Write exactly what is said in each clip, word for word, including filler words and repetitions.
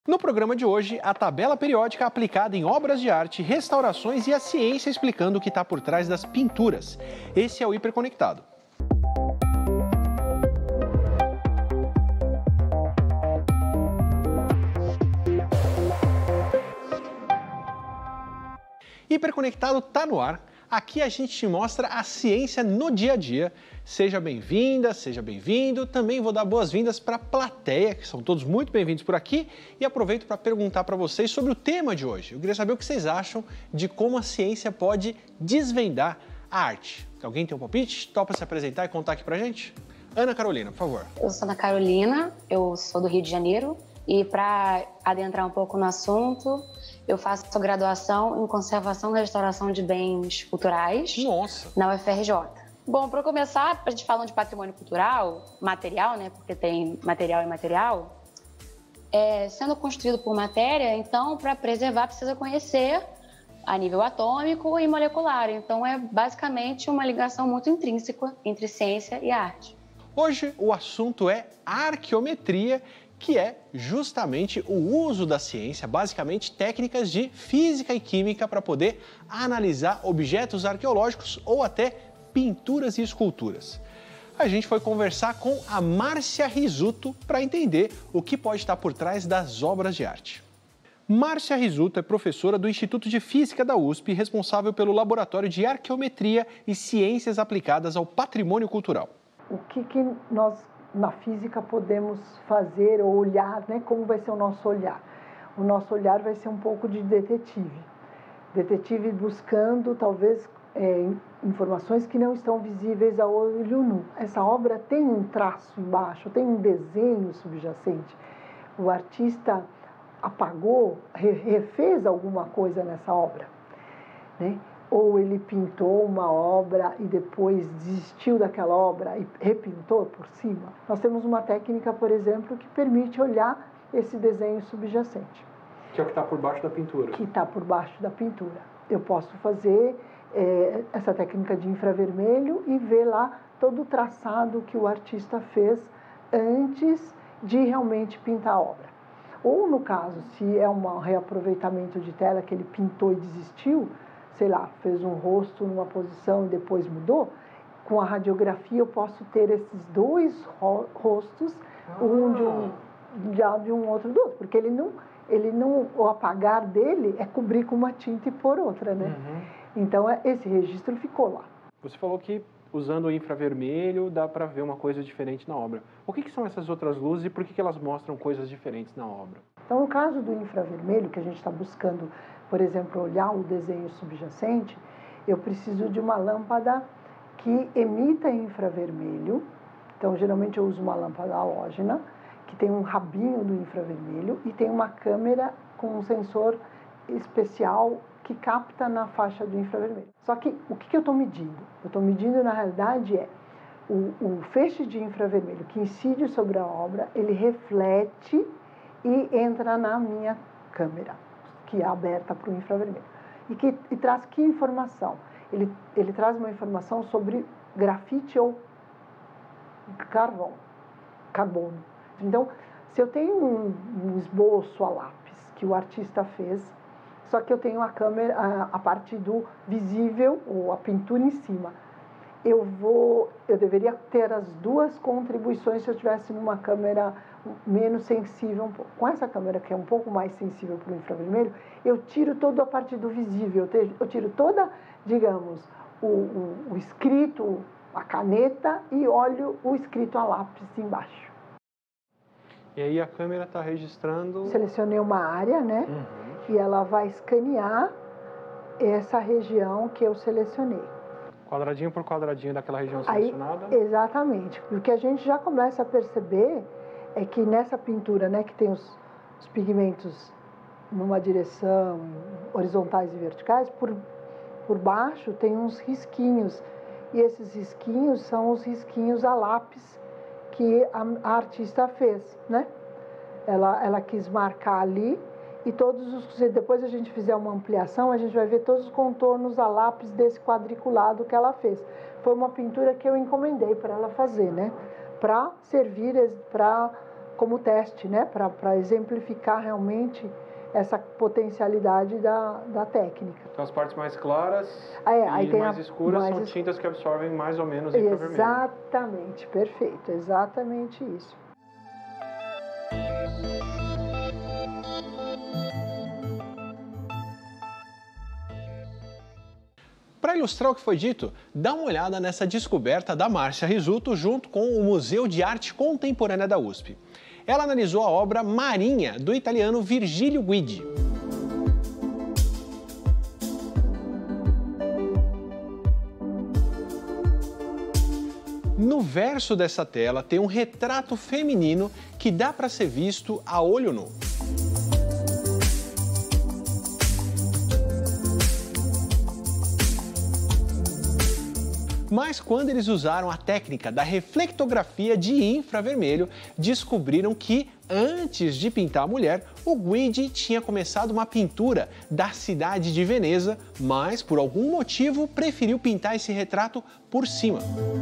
No programa de hoje, a tabela periódica aplicada em obras de arte, restaurações e a ciência explicando o que está por trás das pinturas. Esse é o Hiperconectado. Hiperconectado está no ar. Aqui a gente te mostra a ciência no dia a dia. Seja bem-vinda, seja bem-vindo. Também vou dar boas-vindas para a plateia, que são todos muito bem-vindos por aqui. E aproveito para perguntar para vocês sobre o tema de hoje. Eu queria saber o que vocês acham de como a ciência pode desvendar a arte. Alguém tem um palpite? Topa se apresentar e contar aqui para a gente? Ana Carolina, por favor. Eu sou Ana Carolina, eu sou do Rio de Janeiro. E para adentrar um pouco no assunto, eu faço graduação em Conservação e Restauração de Bens Culturais. Nossa. Na U F R J. Bom, para começar, a gente falando de patrimônio cultural, material, né, porque tem material e imaterial, é, sendo construído por matéria, então, para preservar, precisa conhecer a nível atômico e molecular. Então, é basicamente uma ligação muito intrínseca entre ciência e arte. Hoje, o assunto é arqueometria, que é justamente o uso da ciência, basicamente técnicas de física e química para poder analisar objetos arqueológicos ou até pinturas e esculturas. A gente foi conversar com a Márcia Rizzuto para entender o que pode estar por trás das obras de arte. Márcia Rizzuto é professora do Instituto de Física da U S P, responsável pelo Laboratório de Arqueometria e Ciências Aplicadas ao Patrimônio Cultural. O que, que nós, na física, podemos fazer ou olhar, né? Como vai ser o nosso olhar? O nosso olhar vai ser um pouco de detetive. Detetive buscando, talvez, é, informações que não estão visíveis ao olho nu. Essa obra tem um traço embaixo, tem um desenho subjacente. O artista apagou, refez alguma coisa nessa obra, né? Ou ele pintou uma obra e depois desistiu daquela obra e repintou por cima. Nós temos uma técnica, por exemplo, que permite olhar esse desenho subjacente. Que é o que está por baixo da pintura. Que está por baixo da pintura. Eu posso fazer é, essa técnica de infravermelho e ver lá todo o traçado que o artista fez antes de realmente pintar a obra. Ou, no caso, se é um reaproveitamento de tela que ele pintou e desistiu, sei lá, fez um rosto numa posição e depois mudou, com a radiografia eu posso ter esses dois ro rostos, ah. um de um, de, de um outro do outro, porque ele não, ele não, o apagar dele é cobrir com uma tinta e pôr outra, né? Uhum. Então, esse registro ficou lá. Você falou que usando o infravermelho dá para ver uma coisa diferente na obra. O que, que são essas outras luzes e por que, que elas mostram coisas diferentes na obra? Então, no caso do infravermelho, que a gente está buscando, por exemplo, olhar o desenho subjacente, eu preciso de uma lâmpada que emita infravermelho. Então, geralmente eu uso uma lâmpada halógena, que tem um rabinho do infravermelho e tem uma câmera com um sensor especial que capta na faixa do infravermelho. Só que o que eu estou medindo? Eu estou medindo, na realidade, é o, o feixe de infravermelho que incide sobre a obra, ele reflete e entra na minha câmera, que é aberta para o infravermelho. E, que, e traz que informação? Ele, ele traz uma informação sobre grafite ou carvão, carbono. Então, se eu tenho um, um esboço a lápis que o artista fez, só que eu tenho a câmera, a, a parte do visível, ou a pintura em cima, eu vou, eu deveria ter as duas contribuições se eu estivesse numa câmera menos sensível um pouco. Com essa câmera que é um pouco mais sensível para o infravermelho, eu tiro toda a parte do visível, eu tiro toda, digamos, o, o, o escrito, a caneta e olho o escrito a lápis embaixo. E aí a câmera está registrando... Selecionei uma área, né? Uhum. E ela vai escanear essa região que eu selecionei. Quadradinho por quadradinho daquela região selecionada? Aí, exatamente. O que a gente já começa a perceber é que nessa pintura, né, que tem os, os pigmentos numa direção, horizontais e verticais, por, por baixo tem uns risquinhos. E esses risquinhos são os risquinhos a lápis que a, a artista fez, né? Ela, ela quis marcar ali e todos os... Depois a gente fizer uma ampliação, a gente vai ver todos os contornos a lápis desse quadriculado que ela fez. Foi uma pintura que eu encomendei para ela fazer, né? Para servir, para como teste, né, para exemplificar realmente essa potencialidade da, da técnica. Então as partes mais claras ah, é, e aí tem mais a, escuras mais são es... tintas que absorvem mais ou menos infravermelho. Exatamente, perfeito, exatamente isso. Para ilustrar o que foi dito, dá uma olhada nessa descoberta da Márcia Risuto junto com o Museu de Arte Contemporânea da U S P. Ela analisou a obra Marinha, do italiano Virgilio Guidi. No verso dessa tela tem um retrato feminino que dá para ser visto a olho nu. Mas quando eles usaram a técnica da reflectografia de infravermelho, descobriram que, antes de pintar a mulher, o Guidi tinha começado uma pintura da cidade de Veneza, mas, por algum motivo, preferiu pintar esse retrato por cima.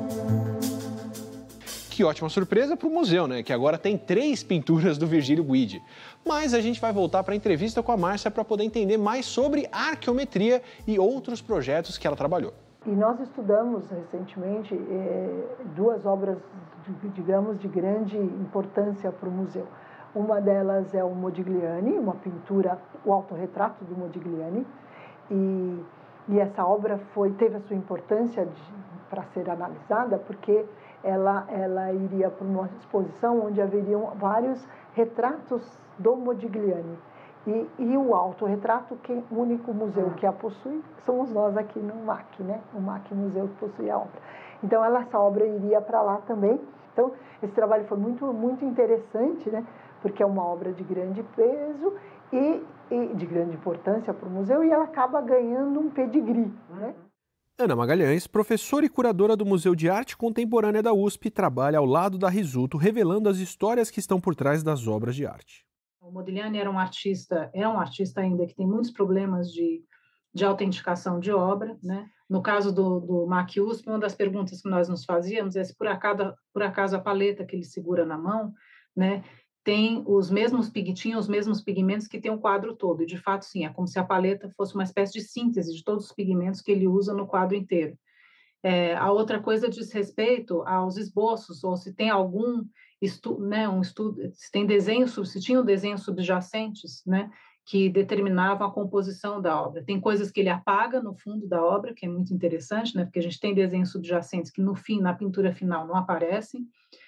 Que ótima surpresa para o museu, né? Que agora tem três pinturas do Virgilio Guidi. Mas a gente vai voltar para a entrevista com a Márcia para poder entender mais sobre arqueometria e outros projetos que ela trabalhou. E nós estudamos recentemente eh, duas obras, digamos, de grande importância para o museu. Uma delas é o Modigliani, uma pintura, o autorretrato do Modigliani, e, e essa obra foi, teve a sua importância para ser analisada porque ela, ela iria para uma exposição onde haveriam vários retratos do Modigliani. E, e o autorretrato, que o único museu que a possui, somos nós aqui no M A C, né? O M A C Museu que possui a obra. Então, ela, essa obra iria para lá também. Então, esse trabalho foi muito, muito interessante, né? Porque é uma obra de grande peso e, e de grande importância para o museu, e ela acaba ganhando um pedigree, né? Ana Magalhães, professora e curadora do Museu de Arte Contemporânea da U S P, trabalha ao lado da Risuto, revelando as histórias que estão por trás das obras de arte. O Modigliani era um artista, é um artista ainda que tem muitos problemas de, de autenticação de obra, né? No caso do, do M A C U S P, uma das perguntas que nós nos fazíamos é se por acaso, por acaso a paleta que ele segura na mão, né, tem os mesmos tinha os mesmos pigmentos que tem o quadro todo. E de fato, sim, é como se a paleta fosse uma espécie de síntese de todos os pigmentos que ele usa no quadro inteiro. É, a outra coisa diz respeito aos esboços, ou se tem algum estudo, né, um estudo, se tem desenhos, se tinham desenhos subjacentes, né, que determinavam a composição da obra. Tem coisas que ele apaga no fundo da obra, que é muito interessante, né, porque a gente tem desenhos subjacentes que no fim, na pintura final, não aparecem.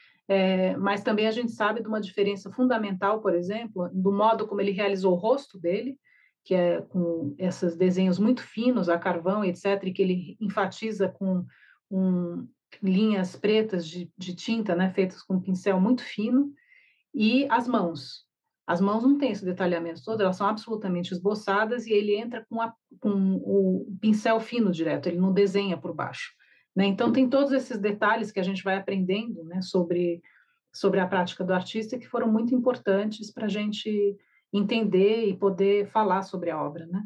É, mas também a gente sabe de uma diferença fundamental, por exemplo, do modo como ele realizou o rosto dele, que é com esses desenhos muito finos, a carvão, etcétera, e que ele enfatiza com um, linhas pretas de, de tinta, né, feitas com um pincel muito fino, e as mãos. As mãos não têm esse detalhamento todo, elas são absolutamente esboçadas, e ele entra com, a, com o pincel fino direto, ele não desenha por baixo. Né? Então, tem todos esses detalhes que a gente vai aprendendo, né, sobre, sobre a prática do artista, que foram muito importantes para a gente entender e poder falar sobre a obra, né?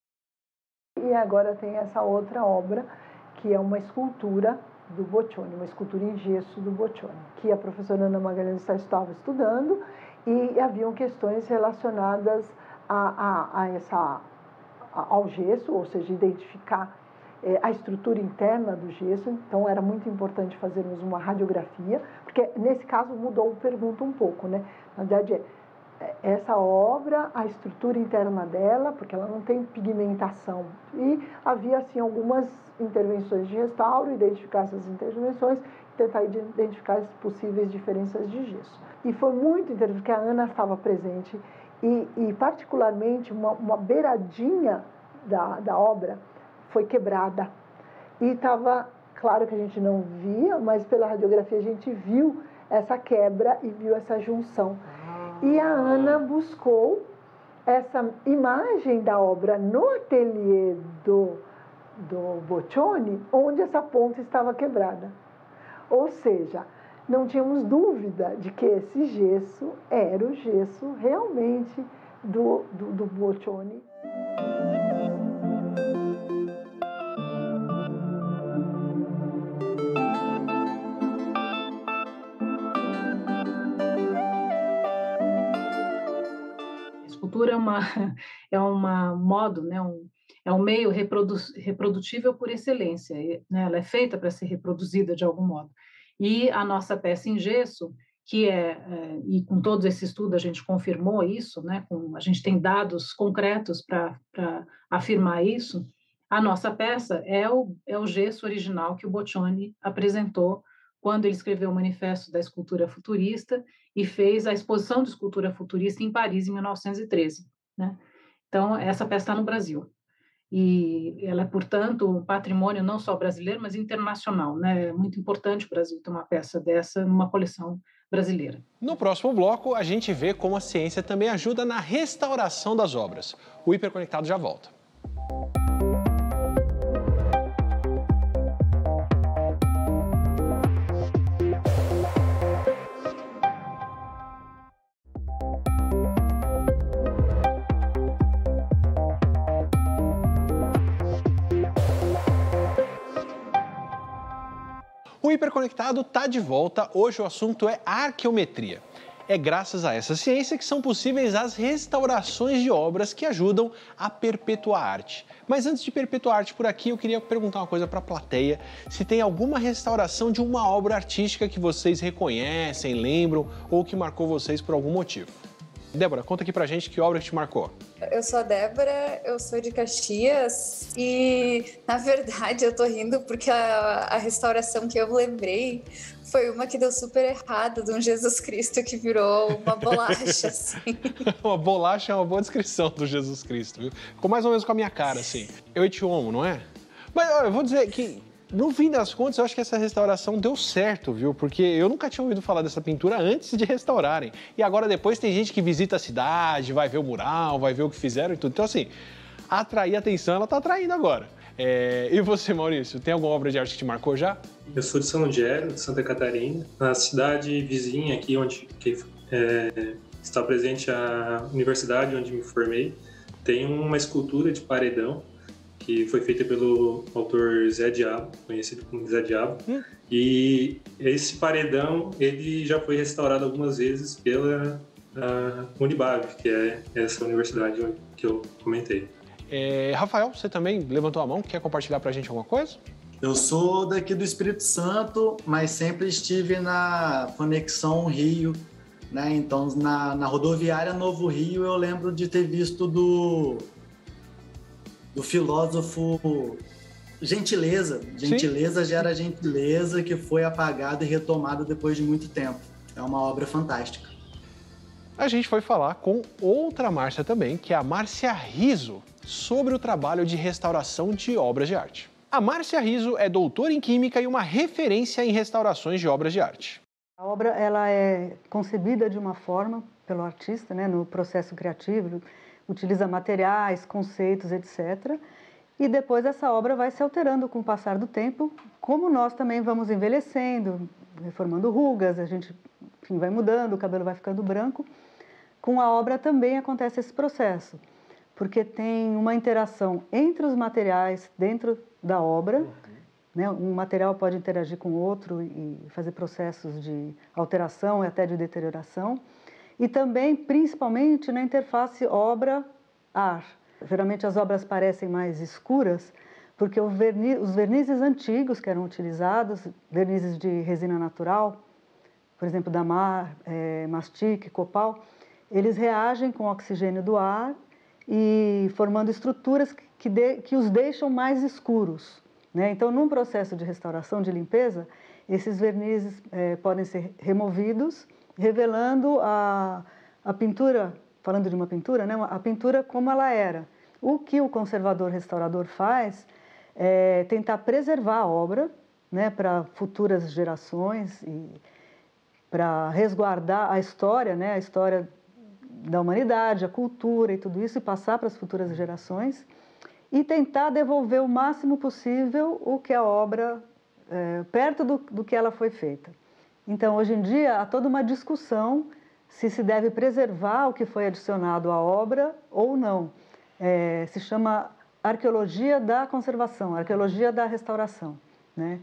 E agora tem essa outra obra, que é uma escultura do Boccioni, uma escultura em gesso do Boccioni, que a professora Ana Magalhães estava estudando, e haviam questões relacionadas a, a, a essa, a, ao gesso, ou seja, identificar é, a estrutura interna do gesso. Então era muito importante fazermos uma radiografia, porque nesse caso mudou a pergunta um pouco, né? Na verdade, é, essa obra, a estrutura interna dela, porque ela não tem pigmentação, e havia assim algumas intervenções de restauro, identificar essas intervenções, tentar identificar as possíveis diferenças de gesso. E foi muito interessante, porque a Ana estava presente, e, e particularmente uma, uma beiradinha da, da obra foi quebrada. E estava, claro que a gente não via, mas pela radiografia a gente viu essa quebra e viu essa junção. E a Ana buscou essa imagem da obra no ateliê do, do Boccioni, onde essa ponta estava quebrada. Ou seja, não tínhamos dúvida de que esse gesso era o gesso realmente do, do, do Boccioni. escultura é uma é uma modo, né, um, é um meio reprodu, reprodutível por excelência, né? Ela é feita para ser reproduzida de algum modo. E a nossa peça em gesso, que é, é e com todo esse estudo a gente confirmou isso, né? Com, a gente tem dados concretos para afirmar isso. A nossa peça é o, é o gesso original que o Boccioni apresentou quando ele escreveu o Manifesto da Escultura Futurista e fez a exposição de escultura futurista em Paris, em mil novecentos e treze. Né? Então, essa peça está no Brasil. E ela é, portanto, um patrimônio não só brasileiro, mas internacional. Né? É muito importante o Brasil ter uma peça dessa numa coleção brasileira. No próximo bloco, a gente vê como a ciência também ajuda na restauração das obras. O Hiperconectado já volta. O Hiperconectado está de volta. Hoje o assunto é arqueometria. É graças a essa ciência que são possíveis as restaurações de obras que ajudam a perpetuar a arte. Mas antes de perpetuar a arte por aqui, eu queria perguntar uma coisa para a plateia. Se tem alguma restauração de uma obra artística que vocês reconhecem, lembram ou que marcou vocês por algum motivo. Débora, conta aqui pra gente que obra que te marcou. Eu sou a Débora, eu sou de Caxias e, na verdade, eu tô rindo porque a, a restauração que eu lembrei foi uma que deu super errado, de um Jesus Cristo que virou uma bolacha, assim. Uma bolacha é uma boa descrição do Jesus Cristo, viu? Ficou mais ou menos com a minha cara, assim. Eu e te amo, não é? Mas ó, eu vou dizer que, no fim das contas, eu acho que essa restauração deu certo, viu? Porque eu nunca tinha ouvido falar dessa pintura antes de restaurarem. E agora depois tem gente que visita a cidade, vai ver o mural, vai ver o que fizeram e tudo. Então, assim, atrair atenção, ela tá atraindo agora. É... E você, Maurício, tem alguma obra de arte que te marcou já? Eu sou de São Lugero, de Santa Catarina, na cidade vizinha aqui, onde que, é, está presente a universidade onde me formei. Tem uma escultura de paredão que foi feita pelo autor Zé Diabo, conhecido como Zé Diabo. Hum. E esse paredão, ele já foi restaurado algumas vezes pela Unibab, que é essa universidade que eu comentei. É, Rafael, você também levantou a mão, quer compartilhar pra gente alguma coisa? Eu sou daqui do Espírito Santo, mas sempre estive na conexão Rio, né? Então, na, na rodoviária Novo Rio, eu lembro de ter visto do... do filósofo Gentileza. Gentileza Sim. gera gentileza, que foi apagada e retomada depois de muito tempo. É uma obra fantástica. A gente foi falar com outra Márcia também, que é a Márcia Riso, sobre o trabalho de restauração de obras de arte. A Márcia Riso é doutora em Química e uma referência em restaurações de obras de arte. A obra ela é concebida de uma forma pelo artista, né, no processo criativo, utiliza materiais, conceitos, etcétera. E depois essa obra vai se alterando com o passar do tempo, como nós também vamos envelhecendo, reformando rugas, a gente enfim, vai mudando, o cabelo vai ficando branco. Com a obra também acontece esse processo, porque tem uma interação entre os materiais dentro da obra, uhum. né? Um material pode interagir com o outro e fazer processos de alteração e até de deterioração. E também, principalmente, na interface obra-ar. Geralmente as obras parecem mais escuras, porque o verniz, os vernizes antigos que eram utilizados, vernizes de resina natural, por exemplo, damar, é, mastique, copal, eles reagem com o oxigênio do ar e formando estruturas que, de, que os deixam mais escuros. Né? Então, num processo de restauração, de limpeza, esses vernizes é, podem ser removidos, revelando a, a pintura, falando de uma pintura, né? A pintura como ela era. O que o conservador restaurador faz é tentar preservar a obra, né, para futuras gerações e para resguardar a história, né, a história da humanidade, a cultura e tudo isso, e passar para as futuras gerações, e tentar devolver o máximo possível o que a obra, é, perto do, do que ela foi feita. Então, hoje em dia, há toda uma discussão se se deve preservar o que foi adicionado à obra ou não. É, se chama arqueologia da conservação, arqueologia da restauração. Né?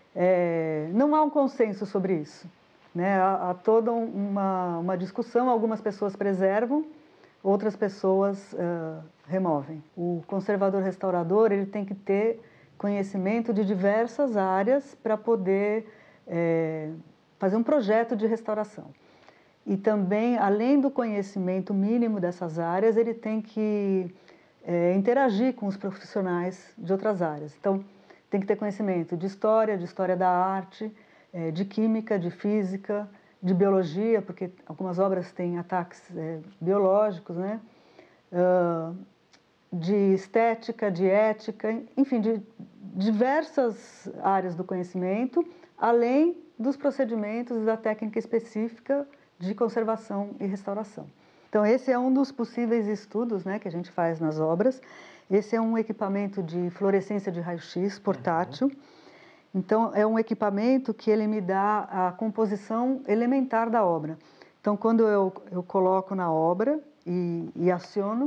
É, não há um consenso sobre isso. Né? Há, há toda uma, uma discussão, algumas pessoas preservam, outras pessoas uh, removem. O conservador restaurador ele tem que ter conhecimento de diversas áreas para poder é, fazer um projeto de restauração. E também, além do conhecimento mínimo dessas áreas, ele tem que é, interagir com os profissionais de outras áreas. Então, tem que ter conhecimento de história, de história da arte, é, de química, de física, de biologia, porque algumas obras têm ataques é, biológicos, né? Uh, de estética, de ética, enfim, de diversas áreas do conhecimento, além dos procedimentos e da técnica específica de conservação e restauração. Então, esse é um dos possíveis estudos, né, que a gente faz nas obras. Esse é um equipamento de fluorescência de raio-x portátil. Uhum. Então, é um equipamento que ele me dá a composição elementar da obra. Então, quando eu, eu coloco na obra e, e aciono,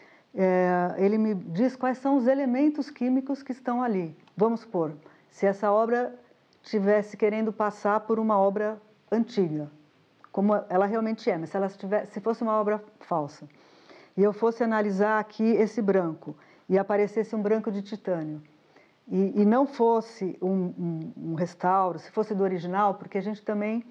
É, ele me diz quais são os elementos químicos que estão ali. Vamos supor, se essa obra estivesse querendo passar por uma obra antiga, como ela realmente é, mas se, ela tivesse, se fosse uma obra falsa, e eu fosse analisar aqui esse branco, e aparecesse um branco de titânio, e, e não fosse um, um, um restauro, se fosse do original, porque a gente também,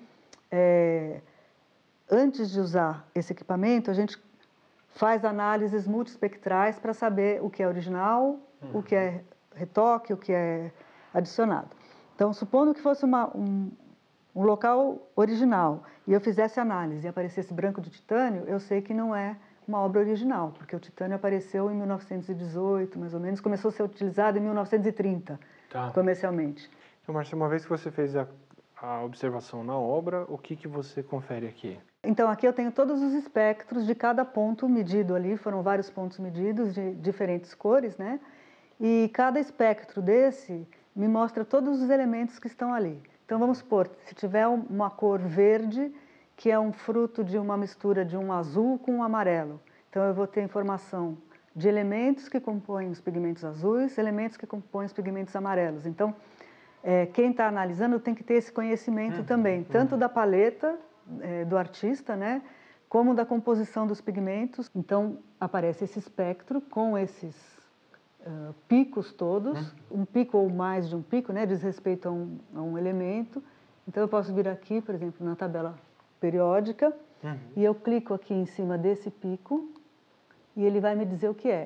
é, antes de usar esse equipamento, a gente faz análises multiespectrais para saber o que é original, uhum. o que é retoque, o que é adicionado. Então, supondo que fosse uma, um, um local original e eu fizesse análise e aparecesse branco de titânio, eu sei que não é uma obra original, porque o titânio apareceu em mil novecentos e dezoito, mais ou menos, começou a ser utilizado em mil novecentos e trinta, tá. comercialmente. Então, Márcia, uma vez que você fez a, a observação na obra, o que, que você confere aqui? Então, aqui eu tenho todos os espectros de cada ponto medido ali, foram vários pontos medidos de diferentes cores, né? E cada espectro desse me mostra todos os elementos que estão ali. Então, vamos supor, se tiver uma cor verde, que é um fruto de uma mistura de um azul com um amarelo. Então, eu vou ter informação de elementos que compõem os pigmentos azuis, elementos que compõem os pigmentos amarelos. Então, é, quem está analisando tem que ter esse conhecimento uhum, também, tanto uhum. da paleta é, do artista, né, como da composição dos pigmentos. Então, aparece esse espectro com esses uh, picos todos, uhum. um pico ou mais de um pico, né, diz respeito a um, a um elemento. Então, eu posso vir aqui, por exemplo, na tabela periódica, uhum. e eu clico aqui em cima desse pico e ele vai me dizer o que é.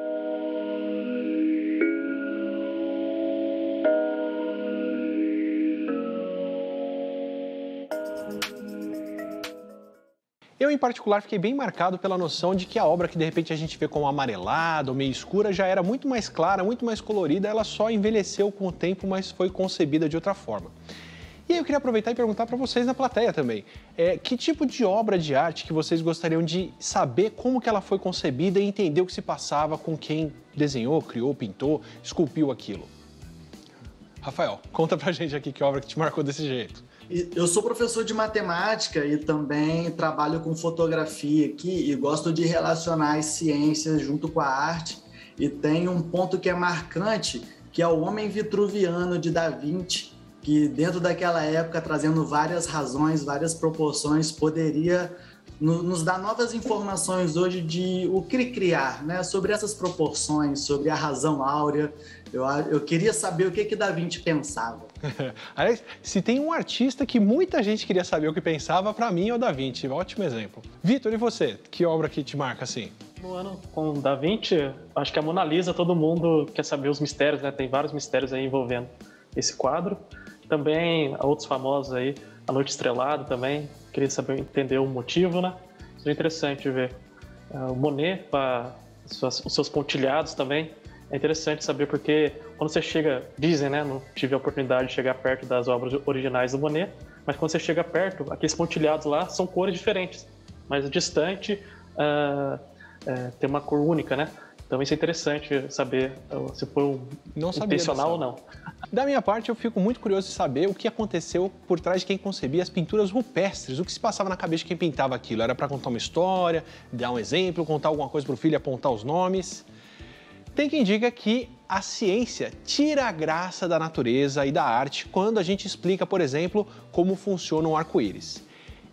Eu, em particular, fiquei bem marcado pela noção de que a obra que, de repente, a gente vê como amarelada ou meio escura já era muito mais clara, muito mais colorida, ela só envelheceu com o tempo, mas foi concebida de outra forma. E aí eu queria aproveitar e perguntar para vocês na plateia também, é, que tipo de obra de arte que vocês gostariam de saber como que ela foi concebida e entender o que se passava com quem desenhou, criou, pintou, esculpiu aquilo? Rafael, conta pra gente aqui que obra que te marcou desse jeito. Eu sou professor de matemática e também trabalho com fotografia aqui e gosto de relacionar as ciências junto com a arte. E tem um ponto que é marcante, que é o Homem Vitruviano de Da Vinci, que dentro daquela época, trazendo várias razões, várias proporções, poderia no, nos dar novas informações hoje de o que criar, né? Sobre essas proporções, sobre a razão áurea. Eu, eu queria saber o que, que Da Vinci pensava. Aliás, se tem um artista que muita gente queria saber o que pensava, para mim é o Da Vinci. Ótimo exemplo. Vitor, e você? Que obra que te marca assim? No ano com Da Vinci, acho que a Mona Lisa, todo mundo quer saber os mistérios, né? Tem vários mistérios aí envolvendo esse quadro. Também outros famosos aí, A Noite Estrelada também, queria saber, entender o motivo, né? Isso é interessante ver. Uh, o Monet, para os seus pontilhados também, é interessante saber porque quando você chega, dizem, né? Não tive a oportunidade de chegar perto das obras originais do Monet, mas quando você chega perto, aqueles pontilhados lá são cores diferentes, mas distante uh, uh, tem uma cor única, né? Então isso é interessante saber se foi um não intencional ou não. Da minha parte, eu fico muito curioso de saber o que aconteceu por trás de quem concebia as pinturas rupestres, o que se passava na cabeça de quem pintava aquilo. Era para contar uma história, dar um exemplo, contar alguma coisa para o filho, apontar os nomes. Tem quem diga que a ciência tira a graça da natureza e da arte quando a gente explica, por exemplo, como funciona um arco-íris.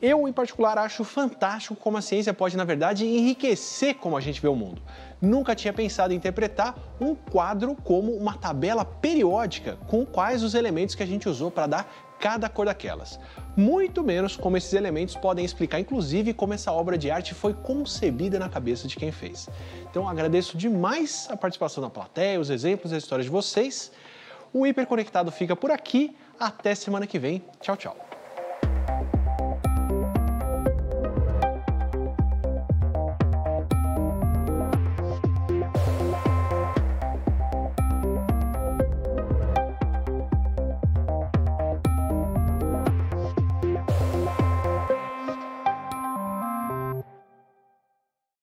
Eu, em particular, acho fantástico como a ciência pode, na verdade, enriquecer como a gente vê o mundo. Nunca tinha pensado em interpretar um quadro como uma tabela periódica com quais os elementos que a gente usou para dar cada cor daquelas. Muito menos como esses elementos podem explicar, inclusive, como essa obra de arte foi concebida na cabeça de quem fez. Então, agradeço demais a participação da plateia, os exemplos e as histórias de vocês. O Hiperconectado fica por aqui. Até semana que vem. Tchau, tchau.